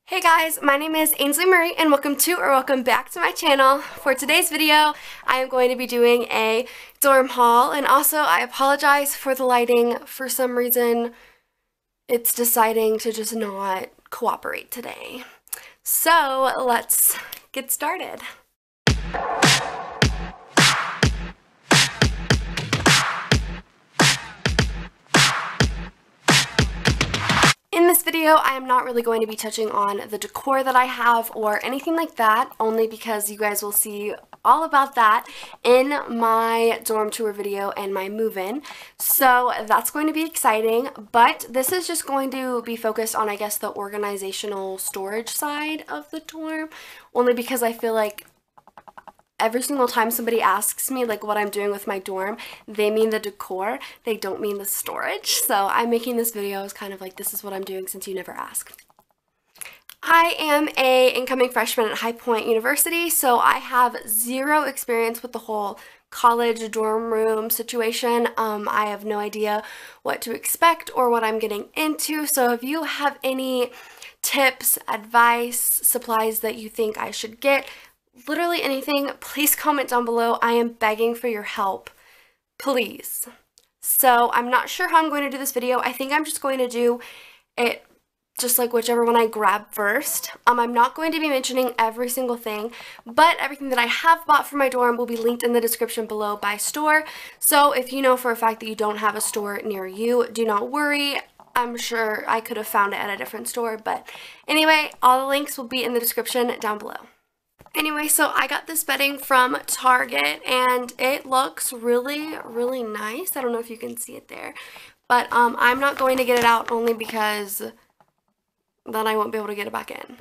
Hey guys, my name is Ainsley Marie and welcome back to my channel. For today's video, I am going to be doing a dorm haul, and also I apologize for the lighting. For some reason, it's deciding to just not cooperate today. So let's get started. In this video, I am not really going to be touching on the decor that I have or anything like that, only because you guys will see all about that in my dorm tour video and my move-in. So that's going to be exciting, but this is just going to be focused on, I guess, the organizational storage side of the dorm, only because I feel like every single time somebody asks me like what I'm doing with my dorm, they mean the decor, they don't mean the storage. So I'm making this video as kind of like, this is what I'm doing since you never ask. I am a incoming freshman at High Point University, so I have zero experience with the whole college dorm room situation. I have no idea what to expect or what I'm getting into. So if you have any tips, advice, supplies that you think I should get, literally anything, please comment down below. I am begging for your help, please. So I'm not sure how I'm going to do this video. I think I'm just going to do it just like whichever one I grab first. I'm not going to be mentioning every single thing, but everything that I have bought for my dorm will be linked in the description below by store. So if you know for a fact that you don't have a store near you, do not worry. I'm sure I could have found it at a different store, but anyway, all the links will be in the description down below. Anyway, so I got this bedding from Target, and it looks really, really nice. I don't know if you can see it there, but I'm not going to get it out only because then I won't be able to get it back in.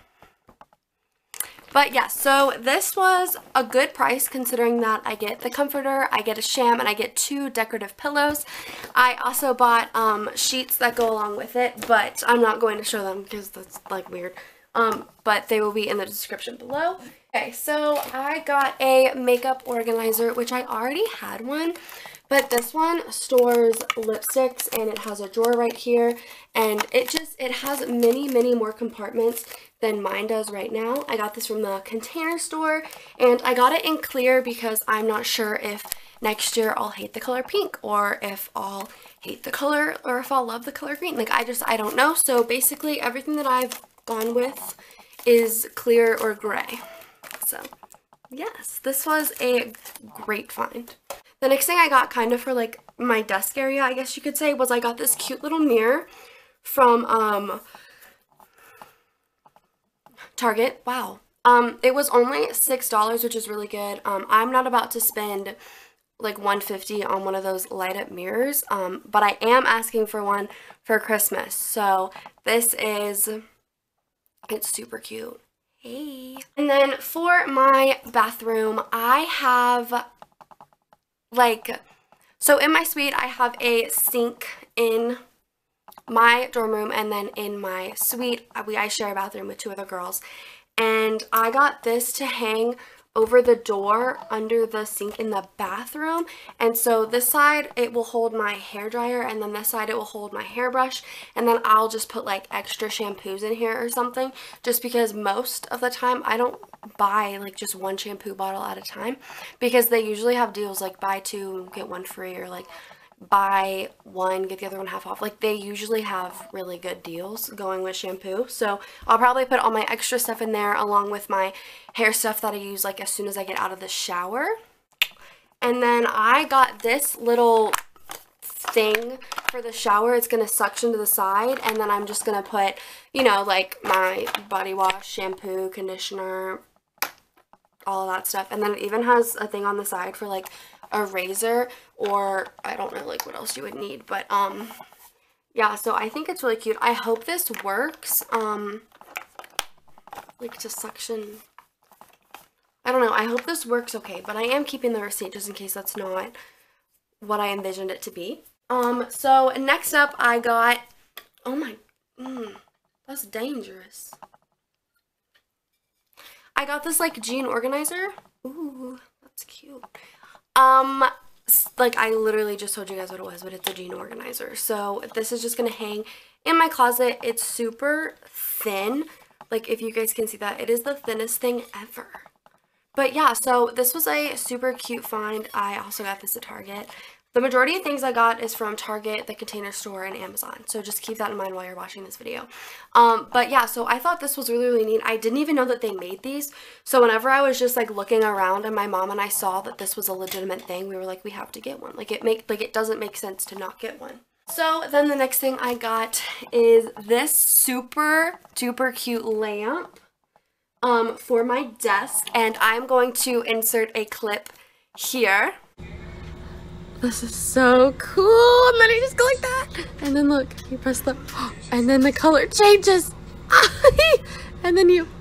But yeah, so this was a good price considering that I get the comforter, I get a sham, and I get 2 decorative pillows. I also bought sheets that go along with it, but I'm not going to show them because that's like weird. But they will be in the description below. Okay, so I got a makeup organizer, which I already had one, but this one stores lipsticks, and it has a drawer right here, and it has many more compartments than mine does right now. I got this from the Container Store, and I got it in clear because I'm not sure if next year I'll hate the color pink, or if I'll hate the color, or if I'll love the color green. Like, I don't know. So basically everything that I've gone with is clear or gray. So yes, this was a great find. The next thing I got kind of for like my desk area, I guess you could say, was I got this cute little mirror from Target. Wow. It was only $6, which is really good. I'm not about to spend like $150 on one of those light up mirrors, but I am asking for one for Christmas. So this is, it's super cute. Hey. And then for my bathroom, I have so in my suite, I have a sink in my dorm room, and then in my suite, I share a bathroom with 2 other girls. And I got this to hang over the door under the sink in the bathroom, and so this side it will hold my hair dryer, and then this side it will hold my hairbrush, and then I'll just put like extra shampoos in here or something, just because most of the time I don't buy like just one shampoo bottle at a time, because they usually have deals like buy 2 get 1 free, or like buy 1 get the other one half off. Like, they usually have really good deals going with shampoo. So I'll probably put all my extra stuff in there along with my hair stuff that I use like as soon as I get out of the shower. And then I got this little thing for the shower. It's gonna suction to the side, and then I'm just gonna put, you know, like my body wash, shampoo, conditioner, all of that stuff. And then it even has a thing on the side for like a razor, or I don't know like what else you would need, but yeah, so I think it's really cute. I hope this works, like to suction. I don't know, I hope this works okay, but I am keeping the receipt just in case that's not what I envisioned it to be. So next up I got, oh my, that's dangerous. I got this like jean organizer. Ooh, that's cute. Like, I literally just told you guys what it was, but it's a jean organizer. So this is just gonna hang in my closet. It's super thin Like, if you guys can see that, it is the thinnest thing ever. But yeah, so this was a super cute find. I also got this at Target. The majority of things I got is from Target, the Container Store, and Amazon. So just keep that in mind while you're watching this video. But yeah, so I thought this was really, really neat. I didn't even know that they made these. So whenever I was just like looking around and my mom and I saw that this was a legitimate thing, we were like, we have to get one. Like it doesn't make sense to not get one. So then the next thing I got is this super duper cute lamp for my desk, and I'm going to insert a clip here. This is so cool, and then you just go like that, and then look, you press the, and then the color changes, and then you,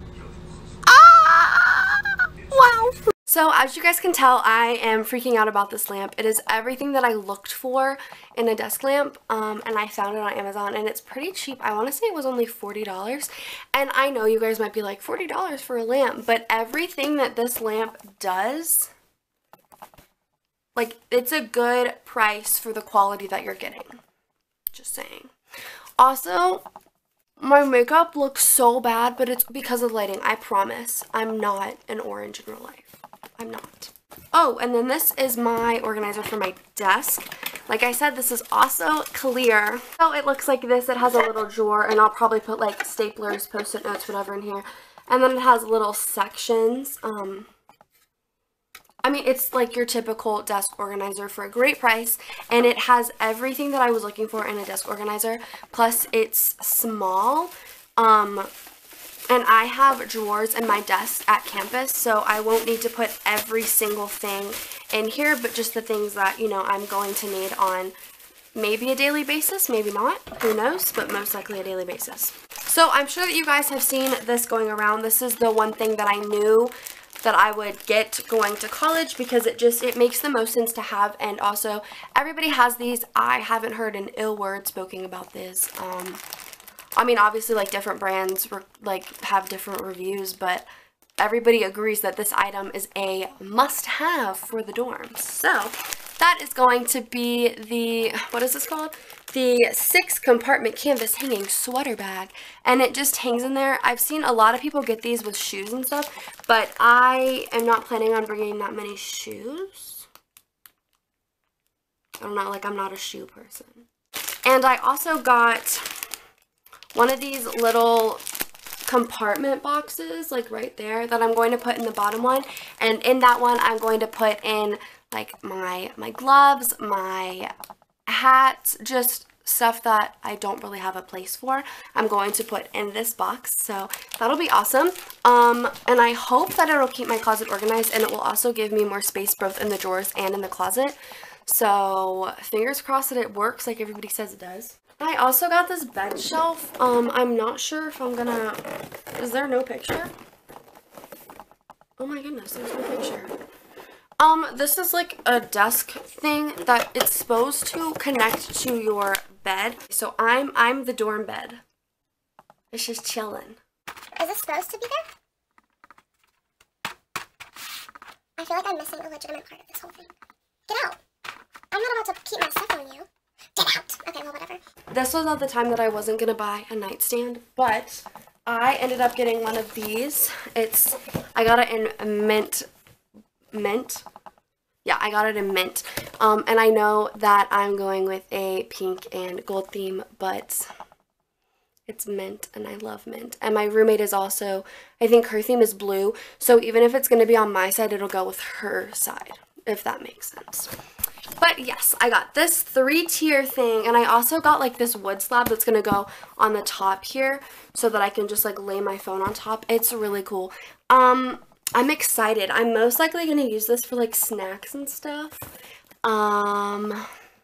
wow. So as you guys can tell, I am freaking out about this lamp. It is everything that I looked for in a desk lamp, and I found it on Amazon, and it's pretty cheap. I want to say it was only $40, and I know you guys might be like, $40 for a lamp, but everything that this lamp does, like, it's a good price for the quality that you're getting. Just saying. Also, my makeup looks so bad, but it's because of lighting. I promise. I'm not an orange in real life. I'm not. Oh, and then this is my organizer for my desk. Like I said, this is also clear. So it looks like this. It has a little drawer, and I'll probably put like staplers, post-it notes, whatever in here. And then it has little sections. I mean, it's like your typical desk organizer for a great price, and it has everything that I was looking for in a desk organizer, plus it's small, and I have drawers in my desk at campus, so I won't need to put every single thing in here, but just the things that, you know, I'm going to need on maybe a daily basis, maybe not, who knows, but most likely a daily basis. So I'm sure that you guys have seen this going around. This is the one thing that I knew that I would get going to college because it makes the most sense to have, and also everybody has these. I haven't heard an ill word spoken about this. I mean, obviously, like, different brands like have different reviews, but everybody agrees that this item is a must-have for the dorms. So that is going to be the, what is this called? The 6-compartment canvas hanging sweater bag, and it just hangs in there. I've seen a lot of people get these with shoes and stuff, but I am not planning on bringing that many shoes. I don't know, like, I'm not a shoe person. And I also got one of these little compartment boxes, like right there, that I'm going to put in the bottom one, and in that one I'm going to put in like my gloves, my hats, just stuff that I don't really have a place for. I'm going to put in this box, so that'll be awesome. And I hope that it'll keep my closet organized, and it will also give me more space both in the drawers and in the closet. So fingers crossed that it works like everybody says it does. I also got this bed shelf. I'm not sure if I'm gonna, is there no picture? Oh my goodness, there's no picture. This is like a desk thing that it's supposed to connect to your bed. So I'm the dorm bed. It's just chilling. Is this supposed to be there? I feel like I'm missing a legitimate part of this whole thing. Get out. I'm not about to keep my stuff on you. Get out. Okay, well, whatever. This was at the time that I wasn't going to buy a nightstand, but I ended up getting one of these. I got it in mint. Yeah, I got it in mint. And I know that I'm going with a pink and gold theme, but it's mint, and I love mint. And my roommate is also, I think her theme is blue, so even if it's going to be on my side, it'll go with her side, if that makes sense. But yes, I got this 3-tier thing, and I also got like this wood slab that's going to go on the top here so that I can just like lay my phone on top. It's really cool. I'm excited. I'm most likely going to use this for like snacks and stuff. I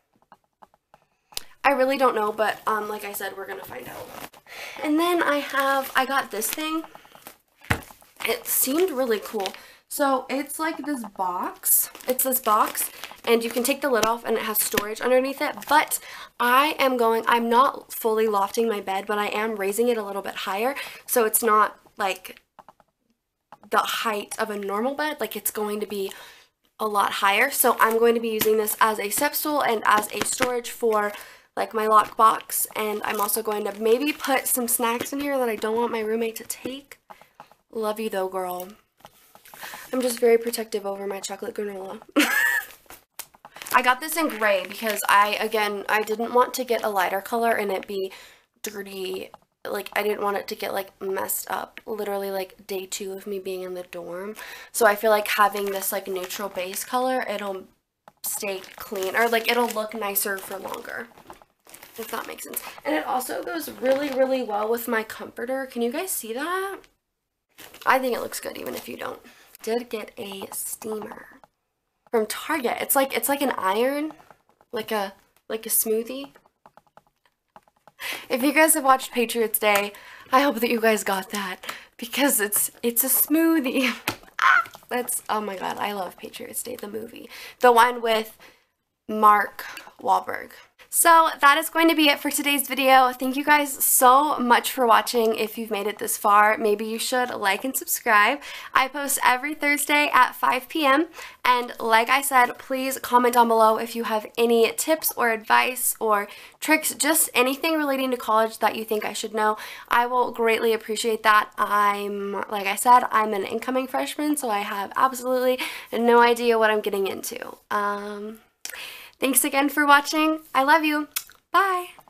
really don't know, but like I said, we're going to find out. And then I got this thing. It seemed really cool. So it's like this box. It's this box, and you can take the lid off, and it has storage underneath it. But I'm not fully lofting my bed, but I am raising it a little bit higher, so it's not like the height of a normal bed. Like, it's going to be a lot higher. So I'm going to be using this as a step stool and as a storage for like my lockbox, and I'm also going to maybe put some snacks in here that I don't want my roommate to take. Love you though, girl. I'm just very protective over my chocolate granola. I got this in gray because I didn't want to get a lighter color and it be dirty. Like, I didn't want it to get, like, messed up. Literally, like, day 2 of me being in the dorm. So I feel like having this, like, neutral base color, it'll stay clean. Or, like, it'll look nicer for longer. If that makes sense. And it also goes really, really well with my comforter. Can you guys see that? I think it looks good even if you don't. Did get a steamer from Target. It's like an iron, like a smoothie. If you guys have watched Patriots Day, I hope that you guys got that because it's a smoothie. That's, oh my god, I love Patriots Day, the movie. The one with Mark Wahlberg. So that is going to be it for today's video. Thank you guys so much for watching. If you've made it this far, maybe you should like and subscribe. I post every Thursday at 5 p.m. And like I said, please comment down below if you have any tips or advice or tricks, just anything relating to college that you think I should know. I will greatly appreciate that. Like I said, I'm an incoming freshman, so I have absolutely no idea what I'm getting into. Thanks again for watching. I love you. Bye.